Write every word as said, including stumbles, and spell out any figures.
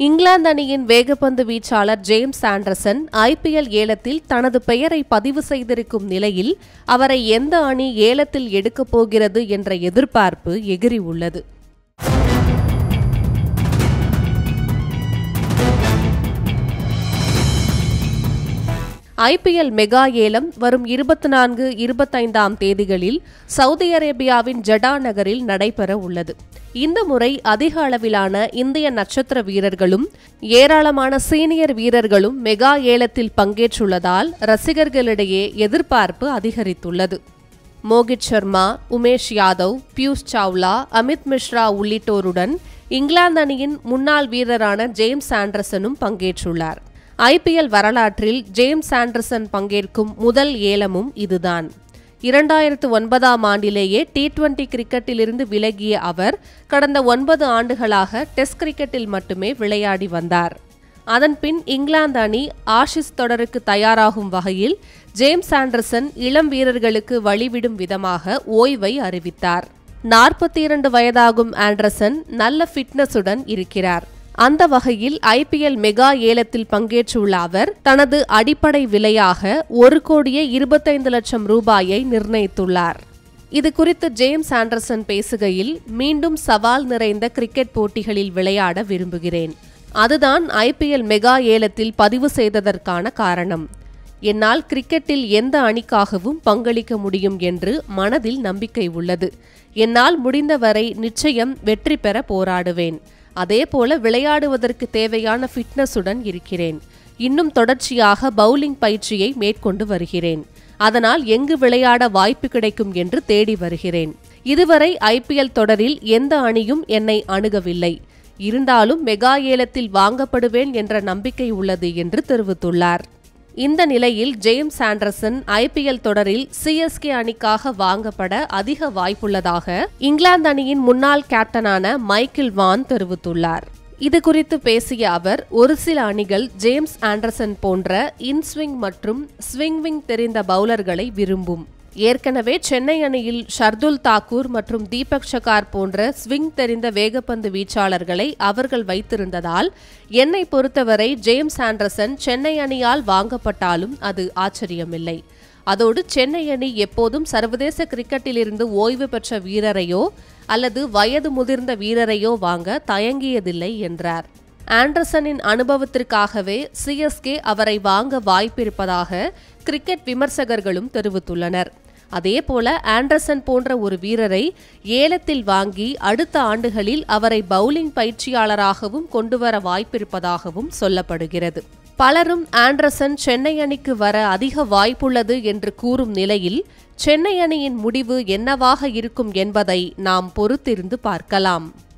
இங்கிலாந்து அணியின் வேகப்பந்து வீச்சாளர் ஜேம்ஸ் ஆண்டர்சன் ஐபிஎல் ஏலத்தில் தனது பெயரை பதிவு செய்திருக்கும் நிலையில் அவரை எந்த அணி ஏலத்தில் எடுக்கப் போகிறது என்ற எதிர்பார்ப்பு எகிரி உள்ளது. ஐபிஎல் மெகா ஏலம் வரும் இருபத்தி நான்கு இருபத்தைந்தாம் தேதிகளில் சவுதி அரேபியாவின் ஜடா நகரில் நடைபெற உள்ளது. இந்த முறை அதிக அளவிலான இந்திய நட்சத்திர வீரர்களும் ஏராளமான சீனியர் வீரர்களும் மெகா ஏலத்தில் பங்கேற்றுள்ளதால் ரசிகர்களிடையே எதிர்பார்ப்பு அதிகரித்துள்ளது. மோகித் சர்மா, உமேஷ் யாதவ், பியூஷ் சாவ்லா, அமித் மிஸ்ரா உள்ளிட்டோருடன் இங்கிலாந்து அணியின் முன்னாள் வீரரான ஜேம்ஸ் ஆண்டர்சனும் பங்கேற்றுள்ளார். ஐபிஎல் வரலாற்றில் ஜேம்ஸ் ஆண்டர்சன் பங்கேற்கும் முதல் ஏலமும் இதுதான். இரண்டாயிரத்து ஒன்பதாம் ஆண்டிலேயே டி டுவெண்டி கிரிக்கெட்டிலிருந்து விலகிய அவர் கடந்த ஒன்பது ஆண்டுகளாக டெஸ்ட் கிரிக்கெட்டில் மட்டுமே விளையாடி வந்தார். அதன்பின் இங்கிலாந்து அணி ஆஷிஸ் தொடருக்கு தயாராகும் வகையில் ஜேம்ஸ் ஆண்டர்சன் இளம் வீரர்களுக்கு வழிவிடும் விதமாக ஓய்வை அறிவித்தார். நாற்பத்தி இரண்டு வயதாகும் ஆண்டர்சன் நல்ல ஃபிட்னஸுடன் இருக்கிறார். அந்த வகையில் ஐபிஎல் மெகா ஏலத்தில் பங்கேற்றுள்ள அவர் தனது அடிப்படை விலையாக ஒரு கோடியே இருபத்தைந்து லட்சம் ரூபாயை நிர்ணயித்துள்ளார். இது குறித்து ஜேம்ஸ் ஆண்டர்சன் பேசுகையில், மீண்டும் சவால் நிறைந்த கிரிக்கெட் போட்டிகளில் விளையாட விரும்புகிறேன். அதுதான் ஐபிஎல் மெகா ஏலத்தில் பதிவு செய்ததற்கான காரணம். என்னால் கிரிக்கெட்டில் எந்த அணிக்காகவும் பங்களிக்க முடியும் என்று மனதில் நம்பிக்கை உள்ளது. என்னால் முடிந்தவரை நிச்சயம் வெற்றி பெற போராடுவேன். அதேபோல விளையாடுவதற்கு தேவையான ஃபிட்னஸுடன் இருக்கிறேன். இன்னும் தொடர்ச்சியாக பவுலிங் பயிற்சியை மேற்கொண்டு வருகிறேன். அதனால் எங்கு விளையாட வாய்ப்பு கிடைக்கும் என்று தேடி வருகிறேன். இதுவரை ஐபிஎல் தொடரில் எந்த அணியும் என்னை அணுகவில்லை. இருந்தாலும் மெகா ஏலத்தில் வாங்கப்படுவேன் என்ற நம்பிக்கை உள்ளது என்று தெரிவித்துள்ளார். இந்த நிலையில் ஜேம்ஸ் ஆண்டர்சன் ஐபிஎல் தொடரில் சிஎஸ்கே அணிக்காக வாங்கப்பட அதிக வாய்ப்புள்ளதாக இங்கிலாந்து அணியின் முன்னாள் கேப்டனான மைக்கேல் வான் தெரிவித்துள்ளார். இது குறித்து பேசிய அவர், ஒரு சில அணிகள் ஜேம்ஸ் ஆண்டர்சன் போன்ற இன்ஸ்விங் மற்றும் ஸ்விங்விங் தெரிந்த பவுலர்களை விரும்பும். ஏற்கனவே சென்னை அணியில் ஷர்துல் தாக்கூர் மற்றும் தீபக் சகார் போன்ற ஸ்விங் தெரிந்த வேகப்பந்து வீச்சாளர்களை அவர்கள் வைத்திருந்ததால் என்னை பொறுத்தவரை ஜேம்ஸ் ஆண்டர்சன் சென்னை அணியால் வாங்கப்பட்டாலும் அது ஆச்சரியமில்லை. அதோடு சென்னை அணி எப்போதும் சர்வதேச கிரிக்கெட்டிலிருந்து ஓய்வு பெற்ற வீரரையோ அல்லது வயது முதிர்ந்த வீரரையோ வாங்க தயங்கியதில்லை என்றார். ஆண்டர்சனின் அனுபவத்திற்காகவே சிஎஸ்கே அவரை வாங்க வாய்ப்பிருப்பதாக கிரிக்கெட் விமர்சகர்களும் தெரிவித்துள்ளனர். அதேபோல ஆண்டர்சன் போன்ற ஒரு வீரரை ஏலத்தில் வாங்கி அடுத்த ஆண்டுகளில் அவரை பவுலிங் பயிற்சியாளராகவும் கொண்டுவர வாய்ப்பிருப்பதாகவும் சொல்லப்படுகிறது. பலரும் ஆண்டர்சன் சென்னை அணிக்கு வர அதிக வாய்ப்புள்ளது என்று கூறும் நிலையில் சென்னை அணியின் முடிவு என்னவாக இருக்கும் என்பதை நாம் பொறுத்திருந்து பார்க்கலாம்.